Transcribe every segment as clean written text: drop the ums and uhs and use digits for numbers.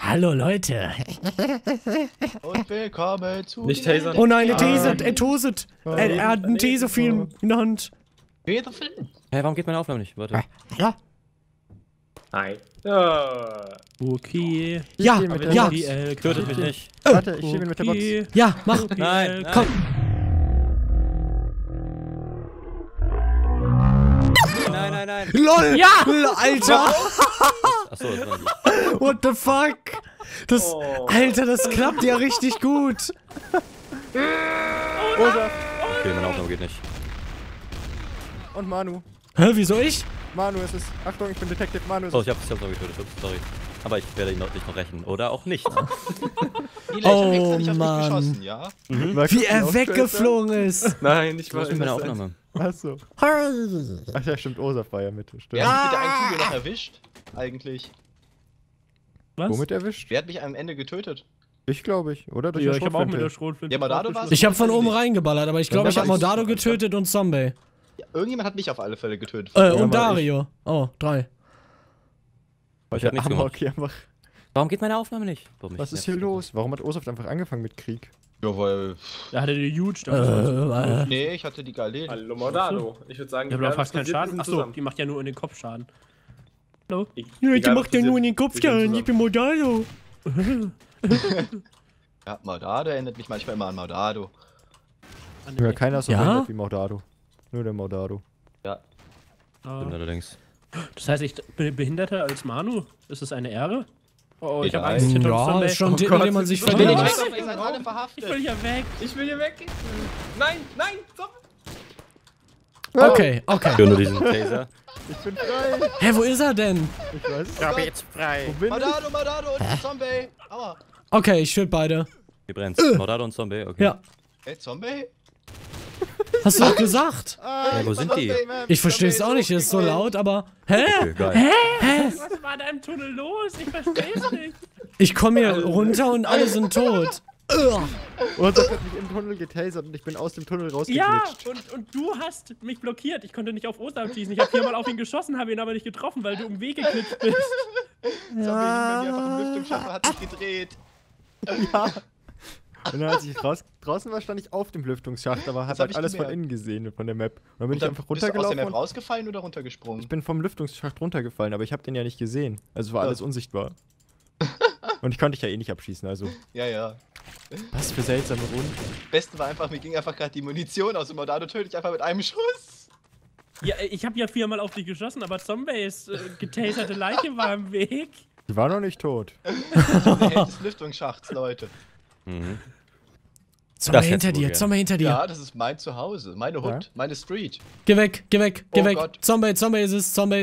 Hallo Leute. Und willkommen zu... Nicht tasern. Oh nein, er taset. Er hat einen Tesafilm in der Hand. Hä, warum geht meine Aufnahme nicht? Warte. Ja. Nein. Ja. Okay. Ja, ja. Tötet mich nicht. Warte, ich schiebe ihn mit der Box. Ja, mach. Nein, Komm. Nein. LOL! Ja! Alter! Achso, das war nicht. What the fuck? Das, Alter, das klappt ja richtig gut. Okay, meine Aufnahme geht nicht. Und Manu. Hä, wieso ich? Manu ist es. Achtung, ich bin Detective. Manu ist Oh, es. ich hab's noch getötet. Ups, sorry. Aber ich werde ihn noch nicht noch rächen. Oder auch nicht. Ich hab Oh, extra nicht auf dich Mann. geschossen, ja? Wie er weggeflogen ist. Nein, ich Wo ist denn meine Aufnahme? Achso. Ach ja, stimmt. Osaf war ja mit. Stimmt. Wer hat mich mit der einen Kugel noch erwischt? Eigentlich. Was? Womit erwischt? Wer hat mich am Ende getötet? Ich glaube ich. Oder durch Ja, den ich habe auch mit der Schrotflinte. Schrotflinte. Ja, Modado war's? Ich hab von oben reingeballert, aber ich glaube, Dann ich habe war ich- Modado getötet und Zombie. Ja, irgendjemand hat mich auf alle Fälle getötet. Und aber Dario. Oh, 3. Ich hab nichts gemacht. Okay, einfach. Warum geht meine Aufnahme nicht? Warum Was ist hier los? Warum hat Osaf einfach angefangen mit Krieg? Ja, weil... Da hatte die Huge. Nee, ich hatte die Galerie. Hallo Modado. Ich würde sagen, Ich habe doch fast keinen wir Schaden. sind Achso, zusammen. die macht ja nur in den Kopf Schaden. Ja, Egal, die macht ja wir nur sind- in den Kopf, wir sind ja, zusammen. ich bin Modado. Ja, Modado erinnert mich manchmal immer an Modado. Ja, keiner ist so Ja? behindert wie Maudado. Nur der Maudado. Ja, stimmt allerdings. Das heißt, ich bin behinderter als Manu? Ist das eine Ehre? Oh, ich habe Ja, Angst. hinter uns Ja, Zombie. ist schon ein Titel, Gott, den man sich ich will Bin ich verdient. weg, ihr seid alle Ich verhaftet. will hier weg. Ich will hier weg. Nein, stopp. Okay. Ich höre nur diesen Taser. Ich bin frei! Hä, wo ist er denn? Ich weiß es. Ja, bin jetzt frei. Wo bin ich? Modado und Zombie. Aua. Okay, ich töte beide. Hier brennt's. Modado und Zombie, okay. Ja. Hey, Zombie? Hast du doch gesagt? Ja, wo sind die? Ich verstehe es auch nicht, es ist so laut, aber... Hä? Okay, geil. Was war da im Tunnel los? Ich verstehe es nicht. Ich komme hier runter und alle sind tot. Osaf hat mich im Tunnel getasert und ich bin aus dem Tunnel Ja, rausgeglitscht. und du hast mich blockiert. Ich konnte nicht auf Osaf schießen. Ich habe 4-mal auf ihn geschossen, habe ihn aber nicht getroffen, weil du im Weg geklitscht bist. Zombie liegt bei mir einfach im Lüftungsschacht und hat sich gedreht. Ja. Und dann, als ich draußen war, stand ich auf dem Lüftungsschacht, aber Das hab hab halt ich alles von gemerkt. innen gesehen, von der Map. Und dann bin ich Dann einfach bist du aus der runtergelaufen Map und rausgefallen oder runtergesprungen? ich bin vom Lüftungsschacht runtergefallen, aber ich habe den ja nicht gesehen. Also war alles unsichtbar. Und ich konnte dich ja eh nicht abschießen, also. Ja. Was für seltsame Runden. Beste war einfach, mir ging einfach gerade die Munition aus dem Modado töte ich einfach mit einem Schuss. Ja, ich habe ja 4-mal auf dich geschossen, aber Zombies getaserte Leiche war im Weg. Die war noch nicht tot. Der Held des Lüftungsschachts, Leute. Mhm. Zombie Das hinter hättest du dir, gern. Zombie hinter dir. Ja, das ist mein Zuhause, meine Hut, meine Street. Geh weg, geh weg, geh Oh weg. Gott. Zombie ist es. Zombie.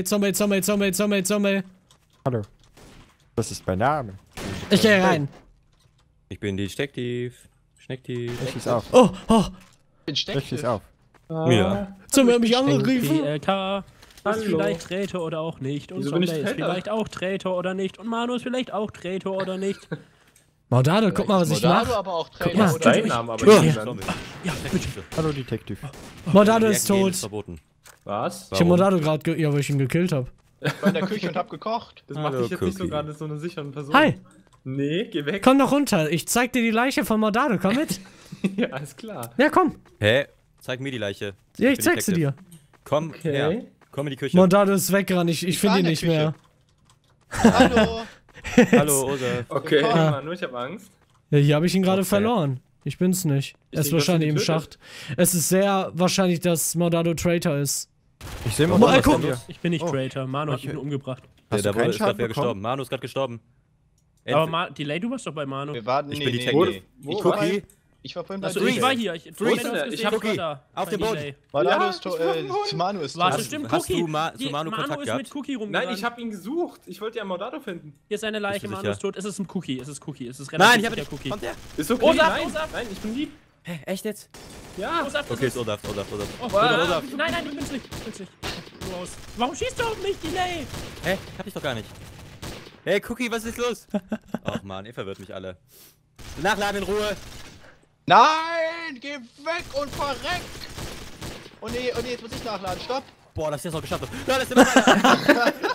Hallo. Das ist mein Name. Ich gehe rein. Ich bin die Stecktief. Schnecktief. Ich schieß auf. Oh, Ich bin Ich Stecktief. schieß auf. Ja. Zombie hat mich angegriffen. PLK ist Hallo. vielleicht Traitor oder auch nicht. Und Wieso bin Zombie ich ist Traitor? vielleicht auch Traitor oder nicht. Und Manu ist vielleicht auch Traitor oder nicht. Maudado, guck mal, was ich Modado, mache. aber auch mal, Trainer, oder? Dein Name aber Ja. nicht. Zombie. Ja, bitte. Hallo, Detective. Maudado Die ist Ecke gehen tot. verboten. Was? Ich hab Maudado gerade ja, weil ich ihn gekillt habe. Ich war in der Küche und hab gekocht. Das macht Hallo, dich jetzt nicht so Cookie. gerade so eine sichere Person. Hi, Nee, geh weg. komm doch runter. Ich zeig dir die Leiche von Maudado. Komm mit. Ja, alles klar. Ja, komm. Hä? Zeig mir die Leiche. Ja, ich bin zeig sie dir. Detective. Komm her. Komm in die Küche. Maudado ist weggerannt. Ich war finde ihn in der nicht Küche. mehr. Hallo. Hallo, Osaf. Okay, Willkommen. Manu, ich hab Angst. Ja, hier habe ich ihn gerade Okay. verloren. Ich bin's nicht. Er ist denke, wahrscheinlich im dass du ihn Schacht. Es ist sehr wahrscheinlich, dass Maudado Traitor ist. Ich sehe mal, Oh, was guck. von dir. Ich bin nicht Oh. Traitor. Manu hat Okay. ihn umgebracht. Hast Der du keinen ist gerade Schaden wer bekommen? gestorben. Manu ist gerade gestorben. Aber Delay, du warst doch bei Manu. Wir warten, Ich nee, bin die nee, Detective. nee. Wo? Cookie. Ich war vorhin bei Achso, Delay. ich war hier. Ich Ich hab Cookie. da. Auf bei dem Boden. Delay. Modado Ja, ist tot, ich war vorhin. Manu ist Warte, tot. stimmt, hast Cookie. du Manu Die- Kontakt Manu ist gehabt? mit Cookie rumgerannt. Nein, ich hab ihn gesucht. Ich wollte ja Modado finden. Hier ist eine Leiche, Bist du Manu sicher? ist tot. Es ist ein Cookie. Es ist Cookie. Es ist Nein, relativ ich habe sicher Cookie. Kommt der? Ist okay, Osaf, nein. Osaf. Nein, ich bin lieb. Hä, echt jetzt? Ja. Osaf, das Okay, ist- ist Osaf. Oh, Osaf. Nein, ich bin's nicht. Du raus. Warum schießt du auf mich, Delay? Hä? Hab ich doch gar nicht. Hey, Cookie, was ist los? Ach man, ihr verwirrt mich alle. Nachladen in Ruhe. Nein, geh weg und verreck. Oh nee, jetzt muss ich nachladen. Stopp. Boah, dass ich das noch geschafft habe. Ja, das ist immer weiter.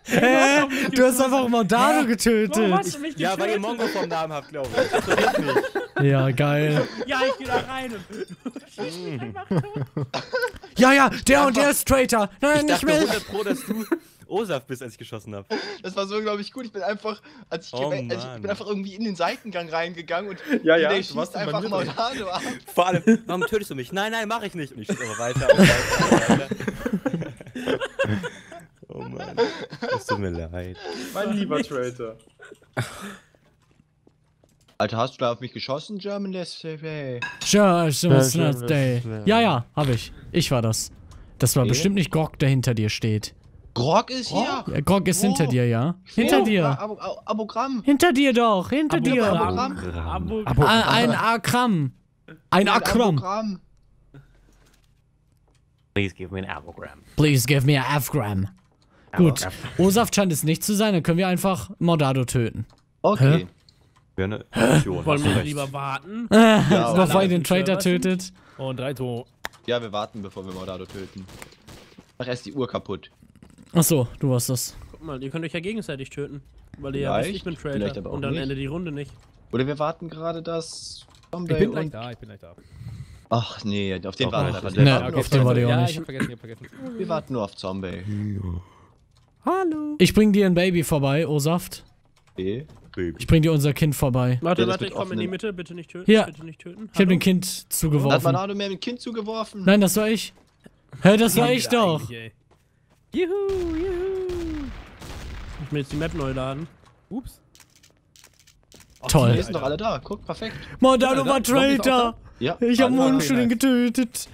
Hä? Du hast einfach Mordado Warum getötet. hast du mich Ja, weil ihr getötet? Mongo vom Namen habt, glaube ich. Das verwirrt mich. Ja, geil. Ja, ich geh da rein und schieß mich einfach tot. Ja, der ist Traitor. Nein, Ich nicht dachte mich. 100 Pro, dass du Osaf bist, als ich geschossen habe. Das war so, glaube ich, gut. Ich bin einfach, als ich, Oh, ich Mann. bin einfach irgendwie in den Seitengang reingegangen und Ja, ja, der du schießt warst in einfach meinem Mitte. Mordado ab. Vor allem, warum tötest du mich? Nein, mach ich nicht. Und ich schieße aber weiter und weiter und weiter. Oh Mann. Es tut mir leid. Mein lieber Traitor. Alter, hast du da auf mich geschossen, German Let's Play? Sure, it's Ja, not day. Ja, hab ich. Ich war das. Das war Okay. bestimmt nicht Grog, der hinter dir steht. Grog ist hier. Ja, Grog ist Wo? hinter dir, ja? Hinter Oh, dir. Abogramm. Hinter dir doch, hinter dir. Abogramm. Ein Akram. Ein Akram. Abogramm. Please give me an Abogramm. Please give me a Afgram. Gut, Osaf scheint es nicht zu sein, dann können wir einfach Mordado töten. Okay. Wäre eine Option. Wollen hast du wir recht. lieber warten? Bevor ihr den auf den Traitor Servern. tötet. Und 3, 2. Ja, wir warten, bevor wir Mordado töten. Mach erst die Uhr kaputt. Achso, du warst das. Guck mal, ihr könnt euch ja gegenseitig töten. Weil ihr ja Vielleicht, wisst, ich bin vielleicht Traitor. aber auch Und dann nicht. endet die Runde nicht. Oder wir warten gerade, dass Ich bin gleich da, ich bin gleich da. Ach nee, auf den Doch, warten wir nicht. einfach. Nee, Wir warten auf nur auf den war die auch Ja, nicht. ich hab vergessen, Wir warten nur auf Zombie. Hallo. Ich bring dir ein Baby vorbei, Osaft. Okay. Ich bring dir unser Kind vorbei. Warte, Ja, das warte, mit ich komme in die offenen- Mitte. Bitte nicht töten. Hier. Bitte nicht töten. Ich hab dem Hallo? Kind Hat zugeworfen. Mordado mir ein Kind zugeworfen? Nein, das war ich. Hä, das war ich doch. Eigentlich, ey. Juhu, juhu. Ich will jetzt die Map neu laden. Ups. Toll. Wir sind doch alle da. Guck, perfekt. Mordado war Traitor. Ja. Ich hab alle einen da. Unschuldigen getötet.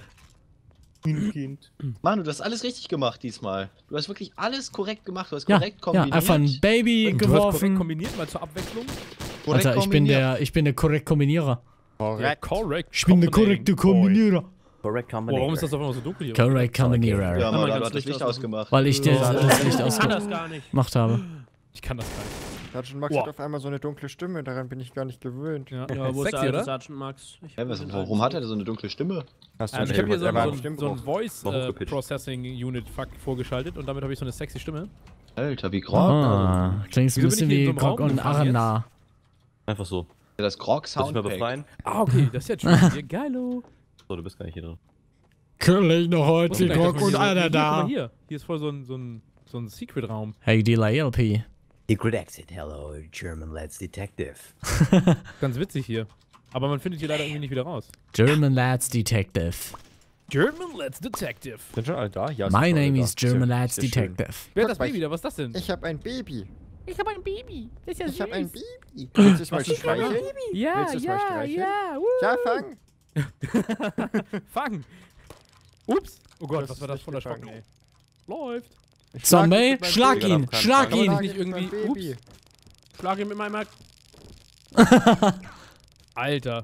Manu, du hast alles richtig gemacht diesmal. Du hast wirklich alles korrekt gemacht. Du hast Ja, korrekt ja, kombiniert. einfach ein Baby Du hast korrekt geworfen. kombiniert, mal zur Abwechslung. korrekt Alter, ich bin der korrekt Kombinierer. Korrekt. Ich bin der korrekte Kombinierer. Correct Boah, combination. warum ist das auf einmal so dunkel hier? Korrekt Kombinierer. Ja, man Mordado kann hat das Licht ausgemacht. Weil ich das Licht Ich kann das ausgemacht gar nicht. habe. Ich kann das gar nicht. Sergeant Max Wow. hat auf einmal so eine dunkle Stimme, daran bin ich gar nicht gewöhnt. Ja, Ja, wo ist der sexy, alte oder? Sergeant Max? Ich Hä, warum hat er so eine dunkle Stimme? Hast Ich habe hier so, er war im so ein Stimmbruch. Voice Warum gepitcht? Processing Unit Fuck vorgeschaltet und damit habe ich so eine sexy Stimme. Alter, wie Grog. Ah, klingt ein Wieso bin bisschen ich hier in wie so einem Grog Raum und gefangen Arena. Einfach so. Das Grog Soll ich mal Soundpack. befreien? Ah, okay, das ist jetzt schon hier. Geilo. So, du bist gar nicht hier drin. König noch Wo heute ist wie denn Grog gleich und das mal Arena hier? Guck mal da. hier. Hier ist voll so ein Secret-Raum. Hey, die LP. Secret exit. Hello, German Lads Detective. Ganz witzig hier. Aber man findet hier leider irgendwie nicht wieder raus. German Lads Detective. German Let's Detective. Sind schon alle da? Ja, My sind alle name da. is German Sehr- Lads sehr schön. Detective. Wer hat das Guck mal, Baby da? Was ist das denn? Ich habe ein Baby. Ich habe ein Baby. Das ist ja Ich habe ein Baby. Willst du es mal streicheln? Ja, Willst du es mal streicheln? Ja, fang. Fang. Ups. Oh Gott, Das was ist war das nicht von der Schrocken, gefangen. ey. Läuft. Ich Zombie, dich mit meinem schlag Baby. ihn, schlag Kann man ihn. das nicht irgendwie- Baby. Schlag ihn mit meinem Hack. Alter.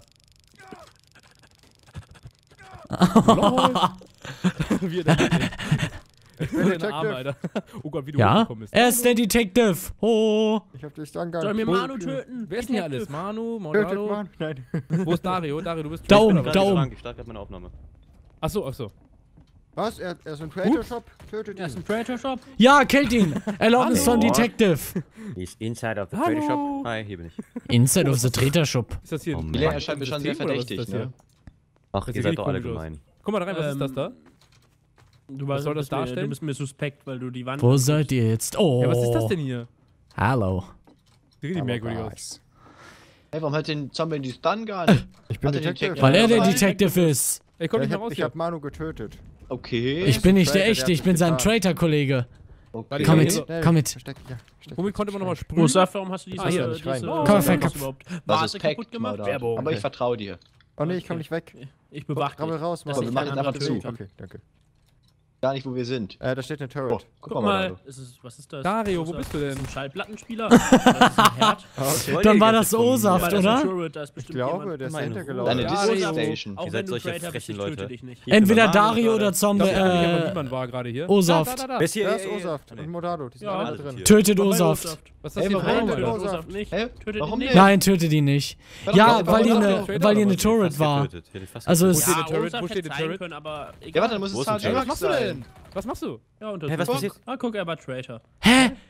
Läuft. Wie er da liegt. Ich bin in den Arm, Alter. Oh Gott, wie du Ja, hochgekommen bist. er ist der Detective. Oh. Ich hab dich dann gar Soll nicht. mir Manu töten? Wer ist denn hier alles? Detective. Manu, Tötet Mordado? man? Nein. Wo ist Dario? Dario, du bist Da Trash, oben, oder? da oben. Ich starte gerade meine Aufnahme. Achso, achso. Was? Er ist im Trader Shop? Tötet Er ist ihn. im Predator Shop. Ja, killt ihn. Erlaubnis von Hallo. Detective. He's inside of the Hallo. Trader Shop. Hi, hier bin ich. Inside of the Treter Shop. Ist das hier Oh ein Mann. Milena erscheint mir schon sehr System, oder was ist verdächtig, das hier? ne? Ach, Das ihr sieht seid doch alle komisch aus. gemein. Guck mal da rein, was ist das da? Du Was soll das bist mir- darstellen? Du bist mir suspekt, weil du die Wand. Wo seid ihr jetzt? Oh. Ja, was ist das denn hier? Hallo. Sieht richtig merkwürdig aus. Hey, warum hat den Zombie die Stun gar nicht? Ich bin Hat er den Detective. Check- Weil er der Ja, Detective ist. Ey, komm Ja, nicht ich mehr raus hab hier. Manu getötet. Okay. Ich bin nicht der Traitor, echte, der ich hat bin sich sein getan. Traitor-Kollege. okay. Komm Ja, mit, hier. komm mit. Versteck, ja. Versteck. Womit konnte man nochmal Wo sprühen? ist das? Warum hast du diese, Ah, hier, nicht rein. diese Komm, fack, was fack. überhaupt? Das Vase ist kaputt Pact, gemacht? Mordado. Werbung. Aber ich vertraue dir. Oh nee, ich komm Okay. nicht weg. Ich bewach Rammel dich. raus, dass Mann. dich wir machen kein jetzt einfach anderer zu. töten kann. Okay, danke. Gar nicht, wo wir sind. Da steht eine Turret. Oh, Guck mal, Mordado. was ist das? Dario, Was wo ist bist das? du denn? Ist das ein Schallplattenspieler? Das ist ein Herd. Dann war das Osaft, Weil das ist ein oder? Turret, da ist Ich bestimmt glaube, jemand. der ist Meine dahinter Ruhe. gelaufen. Deine Ja, Disco Dario. Station. Auch Ihr wenn seid du solche Traitor bist, frechen ich Leute. töte dich nicht. Entweder Manu Dario gerade. oder Zombie, Ich weiß nicht, wo niemand war gerade hier. Osaft. Da. Da ist Hier, Osaft und Mordado. Die sind Ja, alle alles drin. hier. Tötet Vorbei, Osaft. Was ist das Ey, hier für warum ein denn? Alter? Osaft nicht. Hä? Tötet Warum ihn nicht? nicht. Nein, tötet ihn nicht. Ja, doch, weil ihr doch, eine, doch, weil ihr eine doch, Turret Fast war. getötet. Hätte ich fast Also getötet. es- Wo steht der Turret? Osaft Wo steht hätte der sein Turret? können, aber Ja, warte, dann muss Wo es ist ein Sergeant Turret? Max Was machst du sein. denn? Was machst du? Ja, und das Hä, was ist- passiert? Ah, guck, er war Traitor. Hä?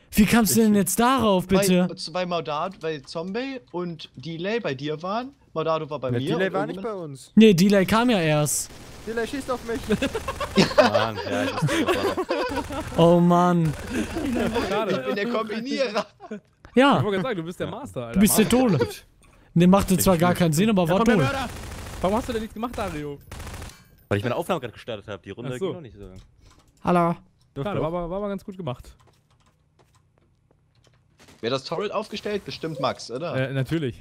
Wie kamst du denn jetzt darauf, bitte? Weil Zombie und Delay bei dir waren. Maudado war bei mir. Delay und war nicht bei irgendjemand- uns. Nee, Delay kam ja erst. Delay schießt auf mich. Mann, ja, ich wusste nicht. Oh Mann. Ich bin der Kombinierer. Ja, Ich wollte sagen, du bist der Master, Alter. du bist der Tode. Ne, machte zwar gar keinen Sinn, aber Da war kommt der tot. Mörder! Warum hast du denn nichts gemacht, Dario? Weil ich meine Aufnahme gerade gestartet habe. Die Runde Ach so. ging noch nicht so. Hallo. Schade, war aber ganz gut gemacht. Wer das Torrent aufgestellt? Bestimmt Max, oder? Natürlich.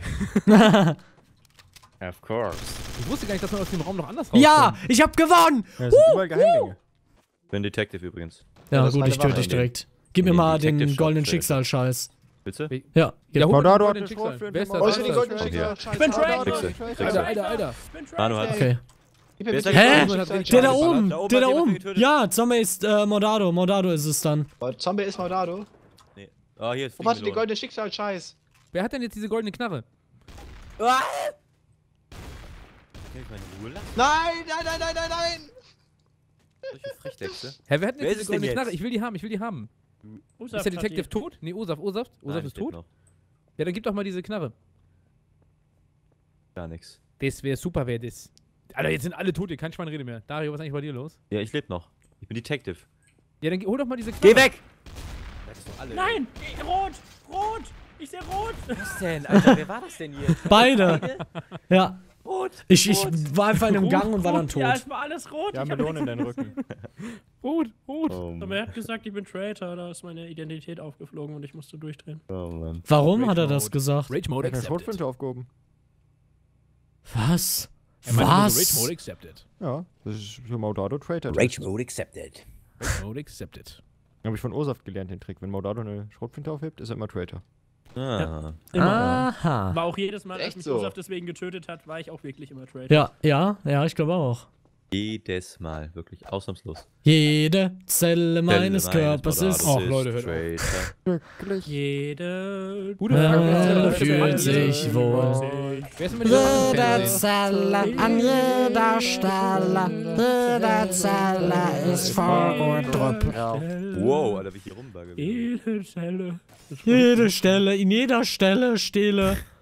Of course. Ich wusste gar nicht, dass man aus dem Raum noch anders rauskommt. Ja, ich hab gewonnen. Ja, es sind überall Geheimgänge. Ich bin Detective übrigens. Ja, das ist gut, meine ich töte Waffe. dich direkt. Gib mir Nee, mal Detective den Shot goldenen direkt. Schicksal-Scheiß. Willst du? Ja, Ja, gib hol Maudado mir hat den eine Schicksal. Schrotflinte, Wer ist das? Wo ist denn die goldene Ja. Schicksal? Ich bin Trade. Kriegst du. Kriegst du. Alter. Manu hat. Okay. Gib mir Wer ist bitte der Hä? die goldene Schicksal- Der da Da oben, oben der hat da jemand oben. getötet. Ja, Zombie ist Maudado. Maudado ist es dann. Zombie ist Maudado. Nee. Oh, hier ist Wo hast du die Melone. goldene Schicksal? Scheiß. Wer hat denn jetzt diese goldene Knarre? Kann ich meine Ruhe lassen? Nein! Solche Frechdechse. Hä, wer hat denn Wer jetzt ist diese es denn goldene Knarre? jetzt? Ich will die haben. Usaf Ist der hat Detective die- tot? Nee, Osaf ist tot? Noch. Ja, dann gib doch mal diese Knarre. Gar nichts. Das wäre super, wer das. Alter, jetzt sind alle tot, hier kein Schweinrede mehr. Dario, was ist eigentlich bei dir los? Ja, ich lebe noch. Ich bin Detective. Ja, dann hol doch mal diese Knarre. Geh weg! Das ist doch alle. Nein! Rot! Rot! Ich sehe rot! Was denn? Alter, wer war das denn hier? Beide. Ja. Rot. Ich war einfach in einem Gang und war dann Ja, tot. es war alles rot. Ja, ich hab Melone in nichts- deinen Rücken. Rot. Aber er hat gesagt, ich bin Traitor, da ist meine Identität aufgeflogen und ich musste durchdrehen. Oh Mann. Warum hat er das gesagt? Rage Mode Er hat eine accepted. Schrotflinte aufgehoben. Was? Er meinte nur so, Was? Rage Mode accepted. Ja, das ist für Maudado Traitor. Rage mode accepted. Rage Mode accepted. Habe ich von Osaf gelernt, den Trick. Wenn Maudado eine Schrotflinte aufhebt, ist er immer Traitor. Ah. Immer. Aha. War auch jedes Mal, als Echt mich so? Usaf deswegen getötet hat, war ich auch wirklich immer Traitor. Ja, ich glaube auch. Jedes Mal, wirklich ausnahmslos. Jede Zelle meines Körpers ist. Och, Leute, hört auf. Traitor. Wirklich? Jede... Gute Frage. Fühlt sich wohl. Wer ist denn mit dieser Zelle, an jeder Stelle, jede Zelle ist voll und drüpp. Wow, Alter, wie ich hier rumbagge. Jede Zelle. Jede Stelle, in jeder Stelle stehle.